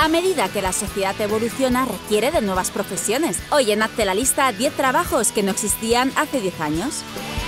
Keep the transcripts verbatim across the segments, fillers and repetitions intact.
A medida que la sociedad evoluciona, requiere de nuevas profesiones. Hoy en Hazte la Lista, diez trabajos que no existían hace diez años.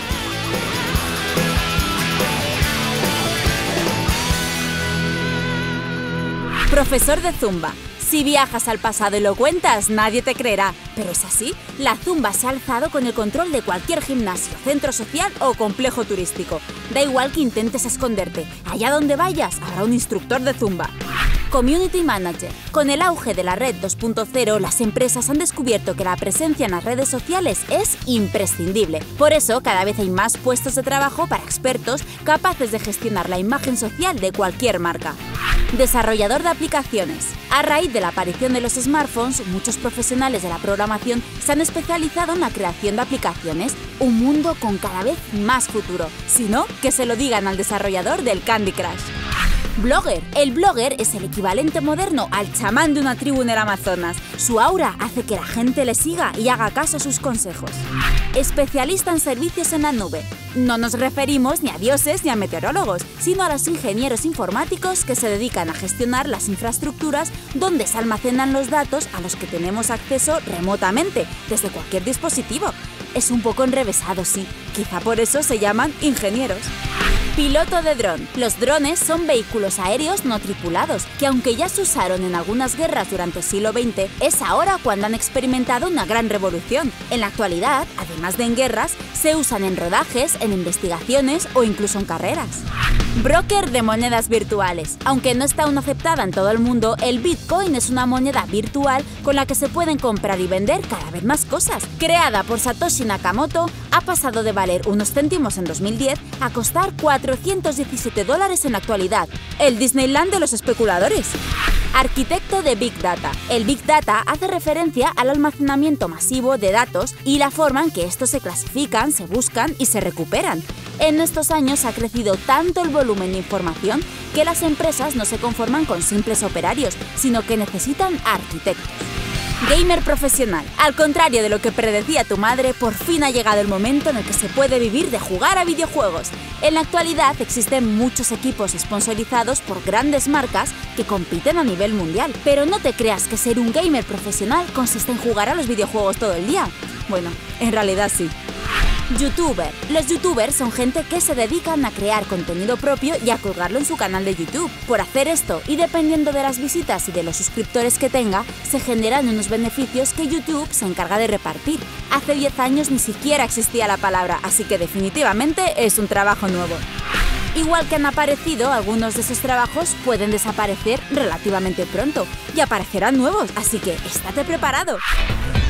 Profesor de Zumba. Si viajas al pasado y lo cuentas, nadie te creerá. Pero es así, la Zumba se ha alzado con el control de cualquier gimnasio, centro social o complejo turístico. Da igual que intentes esconderte, allá donde vayas habrá un instructor de Zumba. Community Manager. Con el auge de la red dos punto cero, las empresas han descubierto que la presencia en las redes sociales es imprescindible. Por eso, cada vez hay más puestos de trabajo para expertos capaces de gestionar la imagen social de cualquier marca. Desarrollador de aplicaciones. A raíz de la aparición de los smartphones, muchos profesionales de la programación se han especializado en la creación de aplicaciones, un mundo con cada vez más futuro. Si no, que se lo digan al desarrollador del Candy Crush. Blogger. El blogger es el equivalente moderno al chamán de una tribu en el Amazonas. Su aura hace que la gente le siga y haga caso a sus consejos. Especialista en servicios en la nube. No nos referimos ni a dioses ni a meteorólogos, sino a los ingenieros informáticos que se dedican a gestionar las infraestructuras donde se almacenan los datos a los que tenemos acceso remotamente, desde cualquier dispositivo. Es un poco enrevesado, sí, quizá por eso se llaman ingenieros. Piloto de dron. Los drones son vehículos aéreos no tripulados, que aunque ya se usaron en algunas guerras durante el siglo veinte, es ahora cuando han experimentado una gran revolución. En la actualidad, además de en guerras, se usan en rodajes, en investigaciones o incluso en carreras. Broker de monedas virtuales. Aunque no está aún aceptada en todo el mundo, el Bitcoin es una moneda virtual con la que se pueden comprar y vender cada vez más cosas. Creada por Satoshi Nakamoto, ha pasado de valer unos céntimos en dos mil diez a costar cuatrocientos diecisiete dólares en la actualidad. El Disneyland de los especuladores. Arquitecto de Big Data. El Big Data hace referencia al almacenamiento masivo de datos y la forma en que estos se clasifican, se buscan y se recuperan. En estos años ha crecido tanto el volumen de información que las empresas no se conforman con simples operarios, sino que necesitan arquitectos. Gamer profesional. Al contrario de lo que predecía tu madre, por fin ha llegado el momento en el que se puede vivir de jugar a videojuegos. En la actualidad existen muchos equipos sponsorizados por grandes marcas que compiten a nivel mundial. Pero no te creas que ser un gamer profesional consiste en jugar a los videojuegos todo el día. Bueno, en realidad sí. YouTuber. Los youtubers son gente que se dedican a crear contenido propio y a colgarlo en su canal de YouTube. Por hacer esto, y dependiendo de las visitas y de los suscriptores que tenga, se generan unos beneficios que YouTube se encarga de repartir. Hace diez años ni siquiera existía la palabra, así que definitivamente es un trabajo nuevo. Igual que han aparecido, algunos de esos trabajos pueden desaparecer relativamente pronto y aparecerán nuevos, así que estate preparado.